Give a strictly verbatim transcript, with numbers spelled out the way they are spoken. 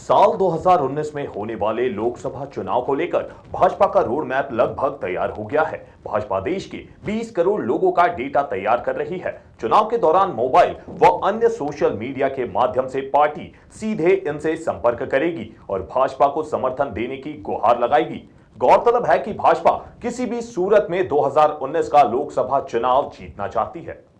साल दो हज़ार उन्नीस में होने वाले लोकसभा चुनाव को लेकर भाजपा का रोड मैप लगभग तैयार हो गया है। भाजपा देश के बीस करोड़ लोगों का डेटा तैयार कर रही है। चुनाव के दौरान मोबाइल व अन्य सोशल मीडिया के माध्यम से पार्टी सीधे इनसे संपर्क करेगी और भाजपा को समर्थन देने की गुहार लगाएगी। गौरतलब है कि भाजपा किसी भी सूरत में दो हज़ार उन्नीस का लोकसभा चुनाव जीतना चाहती है।